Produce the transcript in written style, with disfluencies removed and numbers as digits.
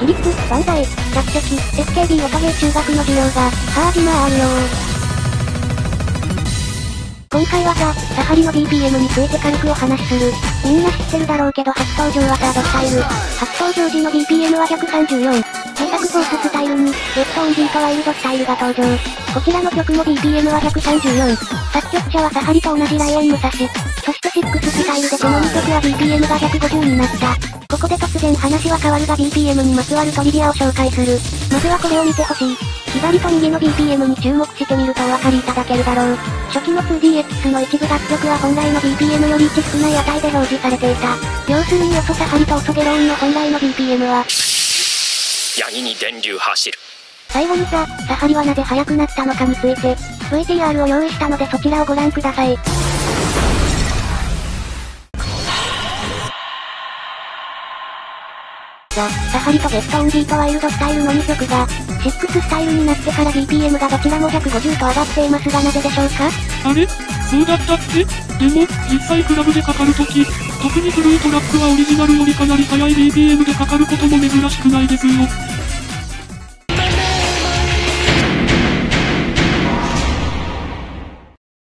起立、万歳、着席、SKB 音ゲー中学の授業が、始まるよ今回はサハリの BPM について軽くお話しする。みんな知ってるだろうけど初登場はサードスタイル。初登場時の BPM は134。制作フォーススタイルに、ゲットオンビートワイルドスタイルが登場。こちらの曲も BPM は134。作曲者はサハリと同じライオン武蔵。そして6スタイルでこの2曲は BPM が150になった。ここで突然話は変わるが BPM にまつわるトリビアを紹介する。まずはこれを見てほしい。左と右の BPM に注目してみるとお分かりいただけるだろう。初期の 2DX の一部楽曲は本来の BPM より1少ない値で表示されていた。要するにオソサハリとオソゲローンの本来の BPM はヤギに電流走る。 最後にサハリはなぜ速くなったのかについて VTR を用意したのでそちらをご覧ください。サハリとゲットオンビートワイルドスタイルの2曲が、6スタイルになってから BPM がどちらも150と上がっていますがなぜでしょうか？ あれ？そうだったっけ？でも、実際クラブでかかるとき、特に古いトラックはオリジナルよりかなり速い BPM でかかることも珍しくないですよ。